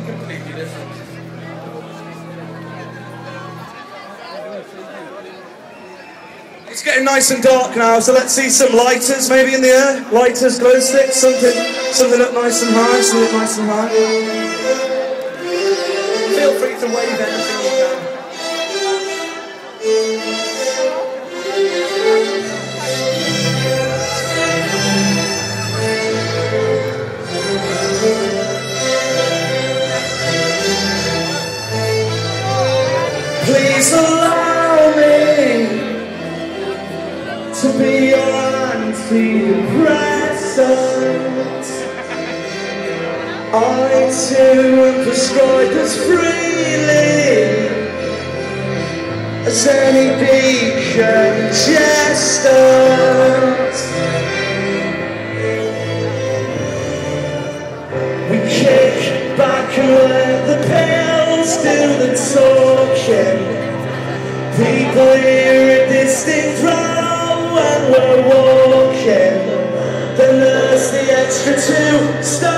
completely different. It's getting nice and dark now, so let's see some lighters maybe in the air. Lighters, glow sticks, something up nice and high, something up nice and high. Feel free to wave anything you can. Please allow me to be your antidepressant. I too am prescribed as freely as any decongestant. We kick back and let the pills do the talking. People hear a distinct row when we're walking. The nurse, the extra 2 stars.